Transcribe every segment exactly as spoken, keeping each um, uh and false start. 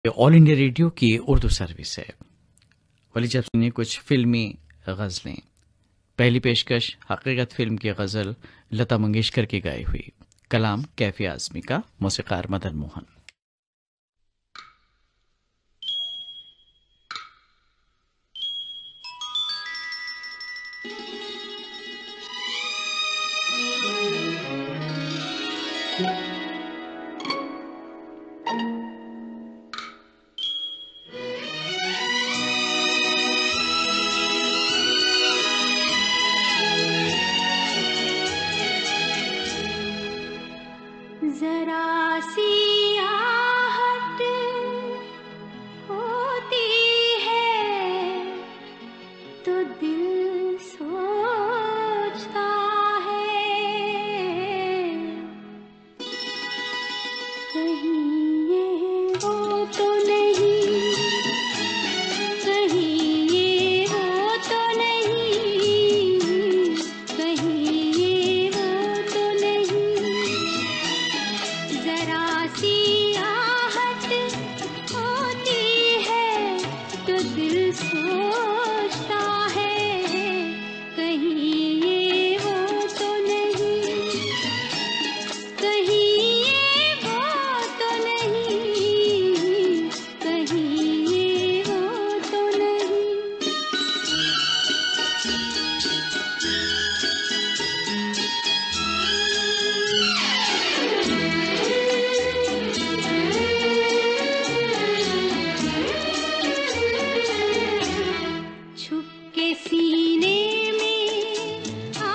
All India radio की Urdu service है। वली जब सुनिए कुछ फिल्मी गज़लें। पहली पेशकश हकीकत फिल्म की गज़ल लता मंगेशकर की गाई हुई, कलाम कैफी आज़मी का, मौसीक़ार मदन मोहन। जरा सी आहट होती है तो दिल सोचता है, कहीं ये वो तो नहीं, कहीं ये वो तो नहीं, कहीं ये वो तो नहीं। जरा सी आहट होती है तो दिल सोचता है, कहीं ये वो तो नहीं, कहीं ये वो तो नहीं, कहीं ये वो तो नहीं। छुप के सीने में आ,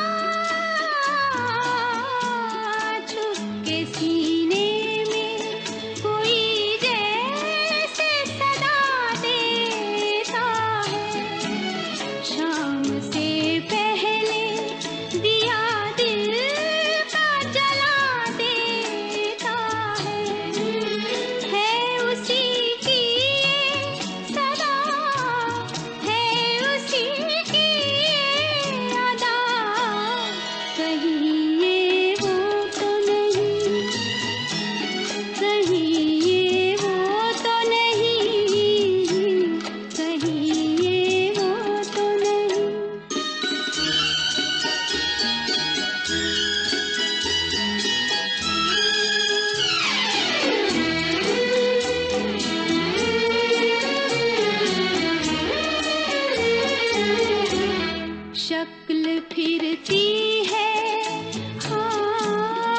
छुप के सीने में कोई जैसे सदा देता है, शाम से पहले दिया दिल का जला देता है, है उसी की ये सदा, है उसी की ये अदा, कहीं ये वो तो नहीं, कहीं ये वो तो नहीं, कहीं ये वो तो नहीं। शक्ल फिरती है, हाँ,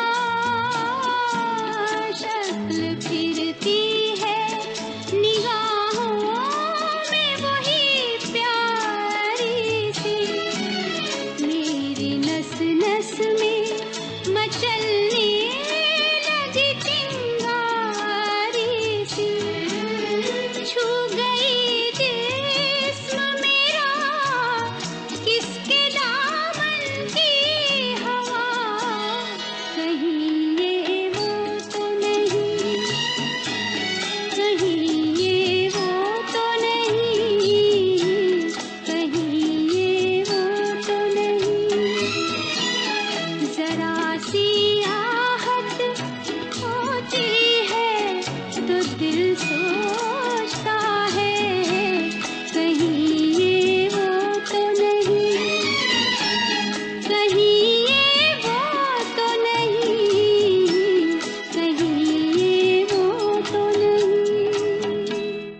शक्ल फिरती है, निगाहों में वही प्यारी सी, मेरी नस नस में मचलने लगी चिंगारी सी, छू गई जिस्म मेरा किसके दामन की हवा, कहीं ये वो तो नहीं, कहीं ये वो तो नहीं, कहीं ये वो तो नहीं। जरा सी आहट होती है तो दिल सोचता है, कहीं ये वो तो नहीं, कहीं ये वो तो नहीं, कहीं ये वो तो नहीं।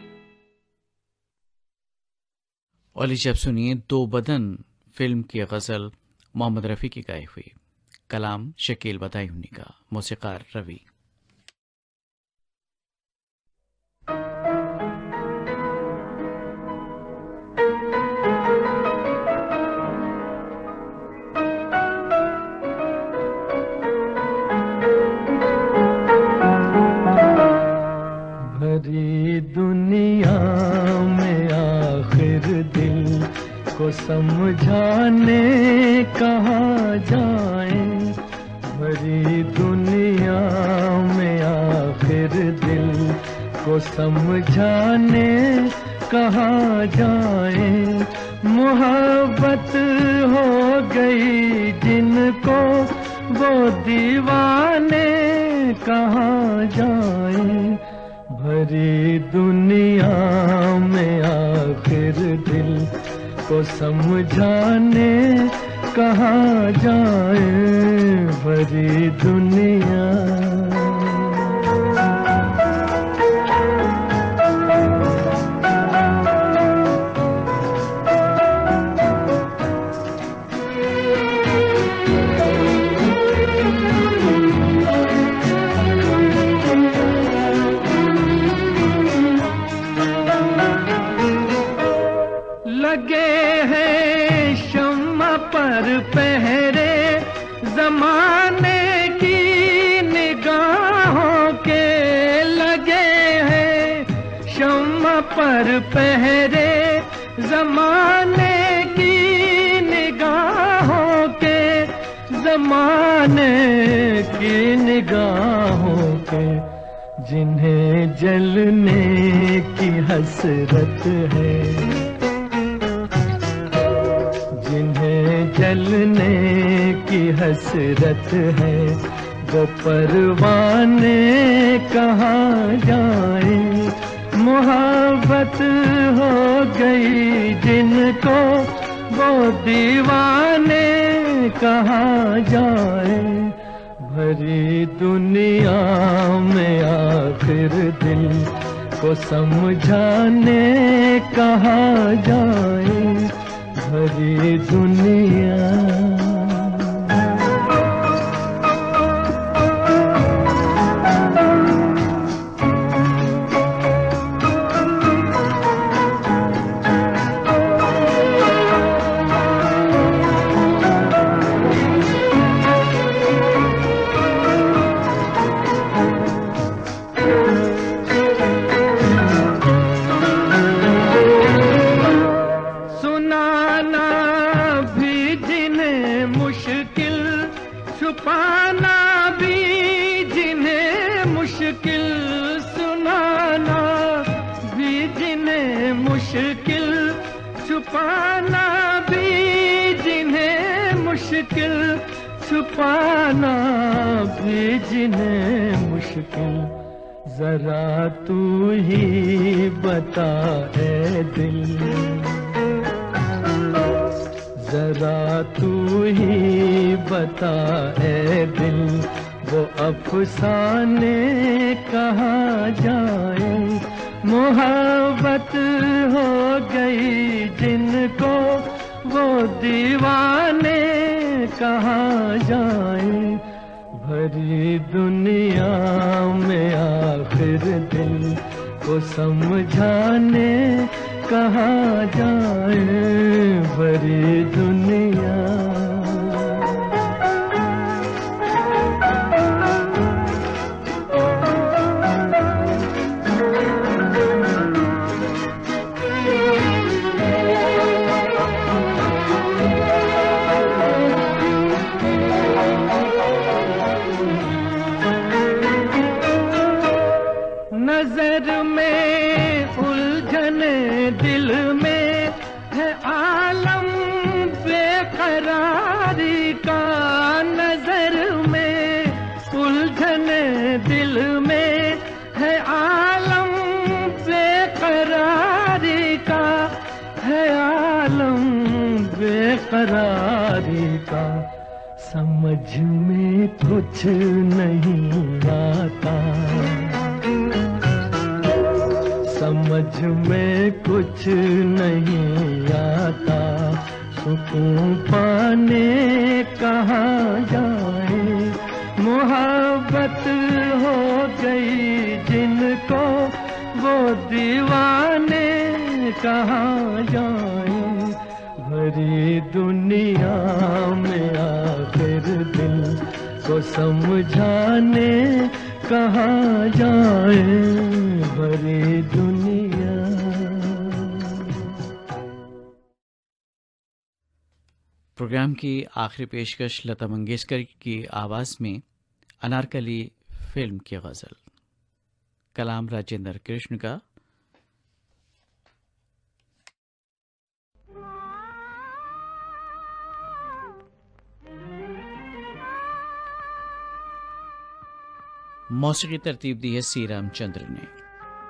और जब सुनिए दो बदन फिल्म की गज़ल मोहम्मद रफ़ी की गाई हुई, कलाम शकील बदायूनी का, मौसीक़ार रवि। भरी दुनिया में आखिर दिल को समझाने कहाँ जाएं, भरी दुनिया में आखिर दिल को समझाने कहाँ जाएं, मोहब्बत हो गई जिनको वो दीवाने कहाँ जाएं, भरी दुनिया में आखिर दिल को समझाने कहाँ जाए, भरी दुनिया। पहरे जमाने की निगाहों के लगे हैं, शम्मा पर पहरे जमाने की निगाहों के, जमाने की निगाहों के, जिन्हें जलने की हसरत है, जलने की हसरत है, वो परवाने कहाँ जाए, मोहब्बत हो गई जिनको वो दीवाने कहाँ जाए, भरी दुनिया में आखिर दिल को समझाने कहाँ जाए, भरी दुनिया। छुपाना भी जिन्हें मुश्किल, सुनाना भी जिन्हें मुश्किल, छुपाना भी जिन्हें मुश्किल, छुपाना भी जिन्हें मुश्किल, जरा तू ही बता ऐ दिल, जरा तू ही बता ऐ दिल, वो अफसाने कहाँ जाए, मोहब्बत हो गई जिनको वो दीवाने कहाँ जाए, भरी दुनिया में आखिर दिल को समझाने कहाँ जाए, भरी दुनिया। नजर में उलझने दिल में है आलम बेकरारी का, नजर में उलझने दिल में है आलम बेकरारी का, है आलम बेकरारी का, समझ में कुछ नहीं आता, समझ में कुछ नहीं आता, सुकून पाने कहाँ जाए, मोहब्बत हो गई जिनको वो दीवाने कहाँ जाए, भरी दुनिया में आखिर दिल को समझाने कहाँ जाए, भरी दुनिया। प्रोग्राम की आखिरी पेशकश लता मंगेशकर की आवाज़ में अनारकली फिल्म की गज़ल, कलाम राजेंद्र कृष्ण का। मौसीकी तरतीब दी है सी रामचंद्र ने।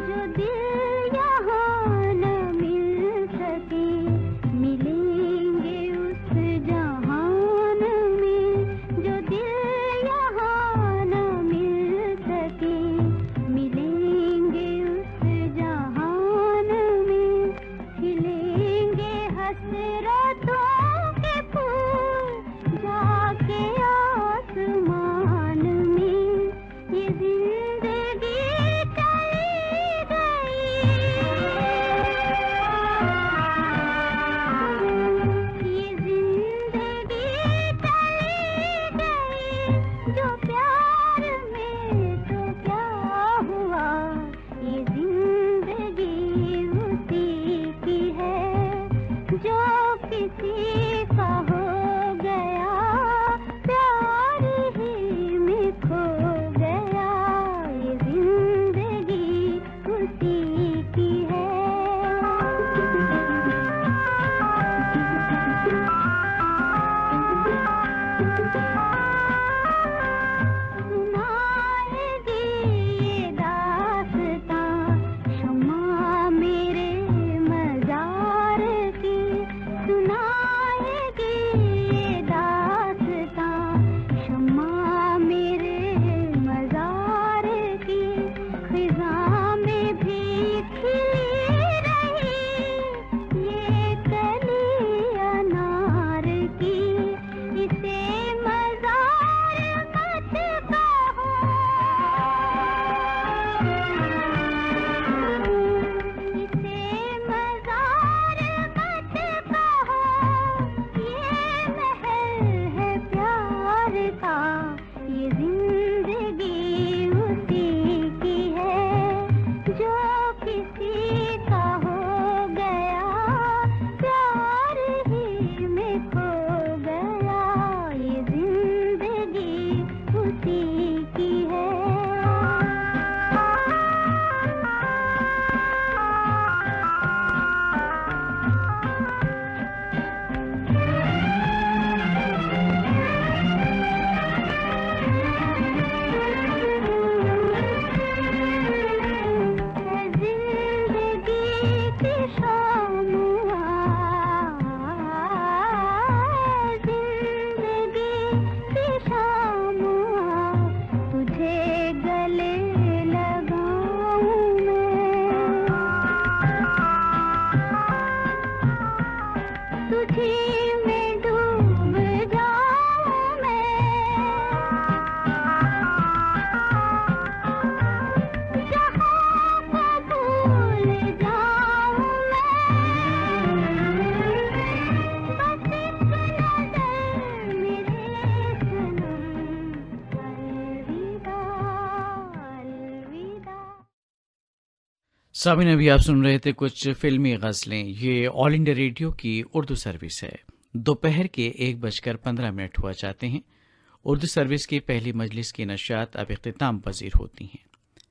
साबिन, अभी आप सुन रहे थे कुछ फिल्मी गज़लें। ये ऑल इंडिया रेडियो की उर्दू सर्विस है। दोपहर के एक बजकर पंद्रह मिनट हुआ चाहते हैं। उर्दू सर्विस की पहली मजलिस की नशात अब इख्तिताम पजीर होती हैं।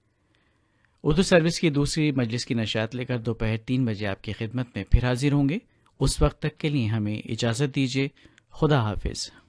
उर्दू सर्विस की दूसरी मजलिस की नशात लेकर दोपहर तीन बजे आपकी खिदमत में फिर हाजिर होंगे। उस वक्त तक के लिए हमें इजाज़त दीजिए। खुदा हाफिज़।